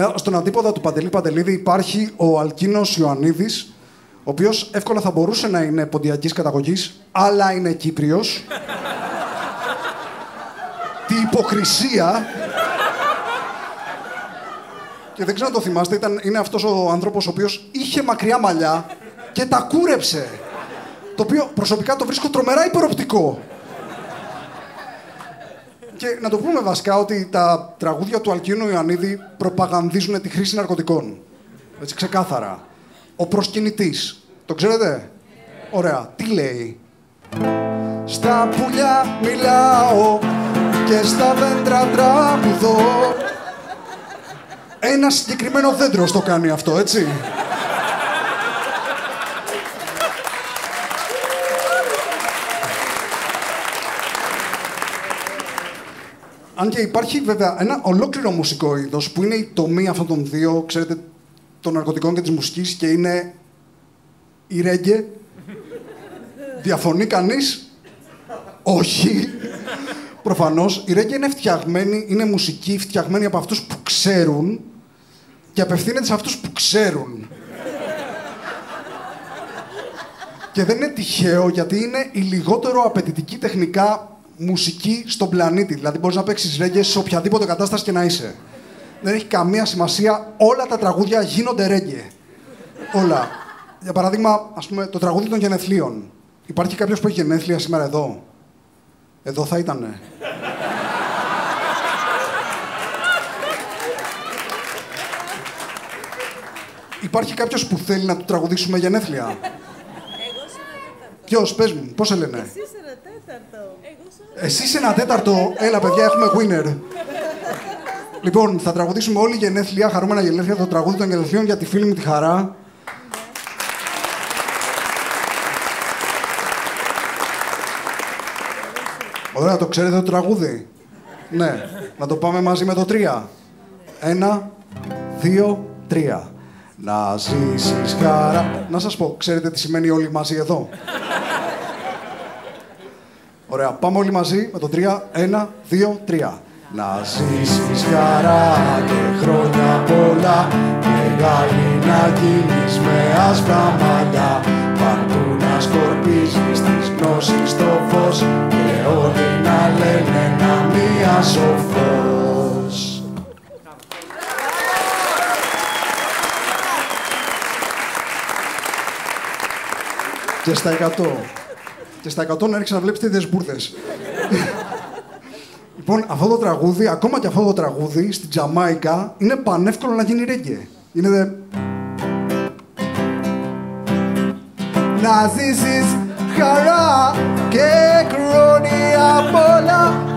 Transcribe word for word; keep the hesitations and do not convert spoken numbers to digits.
Στον αντίποδα του Παντελή Παντελίδη υπάρχει ο Αλκίνος Ιωαννίδης, ο οποίος εύκολα θα μπορούσε να είναι ποντιακής καταγωγής, αλλά είναι Κύπριος. Τι υποκρισία! Και δεν ξέρω αν το θυμάστε, ήταν, είναι αυτός ο άνθρωπος ο οποίος είχε μακριά μαλλιά και τα κούρεψε. Το οποίο προσωπικά το βρίσκω τρομερά υπεροπτικό. Και να το πούμε βασικά ότι τα τραγούδια του Αλκίνου Ιωαννίδη προπαγανδίζουν τη χρήση ναρκωτικών. Έτσι ξεκάθαρα. Ο προσκυνητής. Το ξέρετε? Ωραία. Τι λέει? Στα πουλιά μιλάω και στα δέντρα τραγουδώ. Ένα συγκεκριμένο δέντρο το κάνει αυτό, έτσι. Αν και υπάρχει βέβαια ένα ολόκληρο μουσικό είδος που είναι η τομή αυτών των δύο, ξέρετε, των ναρκωτικών και της μουσικής, και είναι η ρέγγε. Διαφωνεί κανείς? Όχι. Προφανώς. Η ρέγγε είναι φτιαγμένη, είναι μουσική φτιαγμένη από αυτούς που ξέρουν και απευθύνεται σε αυτούς που ξέρουν. Και δεν είναι τυχαίο, γιατί είναι η λιγότερο απαιτητική τεχνικά μουσική στον πλανήτη. Δηλαδή μπορείς να παίξεις ρέγγε σε οποιαδήποτε κατάσταση και να είσαι. Δεν έχει καμία σημασία. Όλα τα τραγούδια γίνονται ρέγγε. Όλα. Για παράδειγμα, ας πούμε, το τραγούδι των γενεθλίων. Υπάρχει κάποιος που έχει γενέθλια σήμερα εδώ? Εδώ θα ήτανε. Υπάρχει κάποιος που θέλει να του τραγουδήσουμε γενέθλια? Εγώ σε ένα τέταρτο. Ποιος, πες μου, πώς σε λένε? Εσύ σε ένα τέταρτο. Εσύ σε ένα τέταρτο. Έλα, παιδιά, έχουμε winner. Λοιπόν, θα τραγουδήσουμε όλοι γενέθλια, χαρούμενα γενέθλια, το τραγούδι των γενεθλίων για τη φίλη μου τη Χαρά. Ωραία, το ξέρετε το τραγούδι? Ναι. Να το πάμε μαζί με το τρία. Ένα, δύο, τρία. Να ζήσεις χαρά. Να σας πω, ξέρετε τι σημαίνει όλοι μαζί εδώ? Ωραία, πάμε όλοι μαζί με το τρία. Ένα, δύο, τρία. Να ζήσεις χαρά και χρόνια πολλά, μεγάλη να γίνεις με άσπρα μαλλιά, παντού να σκορπίζεις τις γνώσεις στο φως και όλοι να λένε να μία σοφός. Και στα εκατό. Και στα εκατό να ρίξεις να βλέπεις τέτοιες μπουρδες. Λοιπόν, αυτό το τραγούδι, ακόμα και αυτό το τραγούδι, στην Τζαμάικα, είναι πανεύκολο να γίνει ρέγγε. Είναι δε... Να ζήσεις χαρά και χρόνια πολλά,